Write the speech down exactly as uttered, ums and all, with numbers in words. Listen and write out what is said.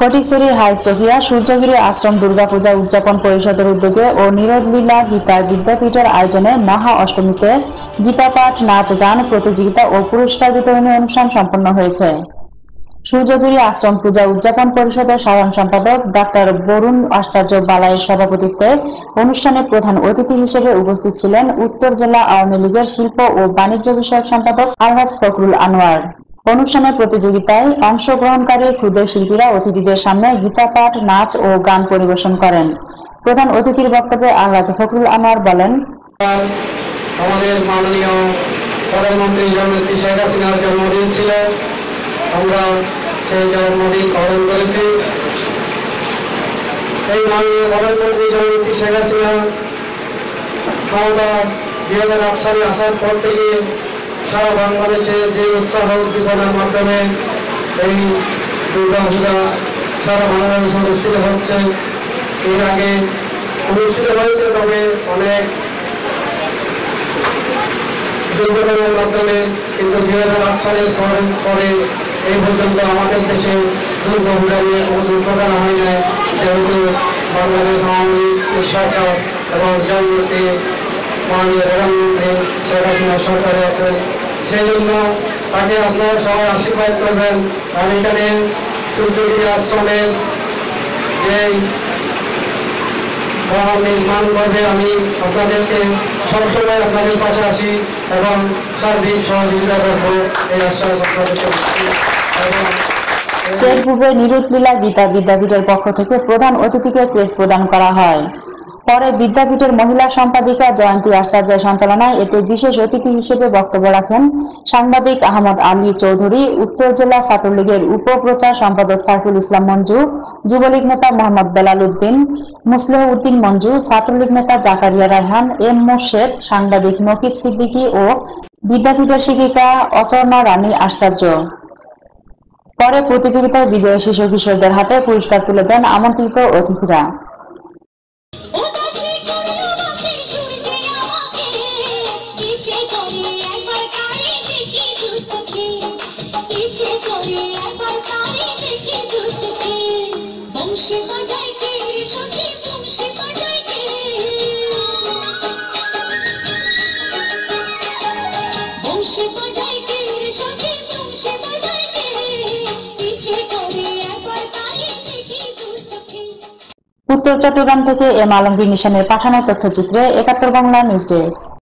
ফটিকছড়ি হাইচকিয়া সূর্যগিরি আশ্রম দুর্গাপূজা উদযাপন পরিষদের উদ্যোগে ও নীরদলীলা গীতা বিদ্যাপীঠের আয়োজনে মহা অষ্টমীতে গীতাপাঠ, নাচ, গান প্রতিযোগিতা ও পুরস্কার বিতরণী অনুষ্ঠান সম্পন্ন হয়েছে। সূর্যগিরি আশ্রম পূজা উদযাপন পরিষদের সাধারণ সম্পাদক ডাক্তার বরুণ আচার্য বালাইয়ের সভাপতিত্বে অনুষ্ঠানে প্রধান অতিথি হিসেবে উপস্থিত ছিলেন উত্তর জেলা আওয়ামী লীগের শিল্প ও বাণিজ্য বিষয়ক সম্পাদক আলহাজ ফখরুল আনোয়ার। অনুষ্ঠানে প্রতিযোগিতায় অংশগ্রহণকারী ক্ষুদ্র শিল্পীরা অতিথিদের সামনে গীতাপাঠ, নাচ ও গান পরিবেশন করেন। প্রধান অতিথির বক্তব্যে আলহাজ ফখরুল আনোয়ার বলেন, আমাদের মাননীয় প্রধানমন্ত্রী জননেত্রী শেখ হাসিনার জন্মদিন ছিল, আমরা সেই জন্মদিন পালন করেছি। এই মাননীয় প্রধানমন্ত্রী জননেত্রী শেখ হাসিনা ক্ষমতা দুই হাজার আট সালে আসার পর থেকে সারা বাংলাদেশে যে উৎসাহ উদ্দীপনার মাধ্যমে এই দুর্গা পূজা সারা বাংলাদেশে অনুষ্ঠিত হচ্ছে, এর আগে অনুষ্ঠিত হয়েছে, তবে অনেক দুর্ঘটনার মাধ্যমে, কিন্তু দুই হাজার আট সালের পরে এই পর্যন্ত আমাদের দেশে দুর্গা পূজা নিয়ে কোনো দুর্ঘটনা হয় নাই, যেহেতু বাংলাদেশ আওয়ামী লীগ সরকার এবং জননেত্রী মাননীয় প্রধানমন্ত্রী শেখ হাসিনা সরকারে আছে। সেই জন্য তাকে আপনারা সবাই আশীর্বাদ করবেন। আর এখানে সূর্যগিরি আশ্রমের যে ভবন নির্মাণ করবে, আমি আপনাদেরকে সবসময় আপনাদের পাশে আসি এবং সার্বিক সহযোগিতা করবো, এই আশ্বাস আপনাদের করছি। এর পূর্বে নীরদলীলা গীতা বিদ্যাপীঠের পক্ষ থেকে প্রধান অতিথিকে ক্রেস্ট প্রদান করা হয়। পরে বিদ্যাপীঠের মহিলা সম্পাদিকা জয়ন্তী আচার্যের সঞ্চালনায় এতে বিশেষ অতিথি হিসেবে বক্তব্য রাখেন সাংবাদিক আহমদ আলী চৌধুরী, উত্তর জেলা ছাত্রলীগের উপপ্রচার সম্পাদক সাইফুল ইসলাম মঞ্জু, যুবলীগ নেতা মোহাম্মদ বেলাল উদ্দিন, মুসলেহ উদ্দিন মঞ্জু, ছাত্রলীগ নেতা জাকারিয়া রায়হান, এম মোর্শেদ, সাংবাদিক নকিব সিদ্দিকী ও বিদ্যাপীঠের শিক্ষিকা অচর্ণা রানী আচার্য। পরে প্রতিযোগিতায় বিজয়ী শিশু কিশোরদের হাতে পুরস্কার তুলে দেন আমন্ত্রিত অতিথিরা। উত্তর চট্টগ্রাম থেকে এম আলমগীর নিশানের পাঠানো তথ্যচিত্রে একাত্তর বাংলা নিউজ ডেস্ক।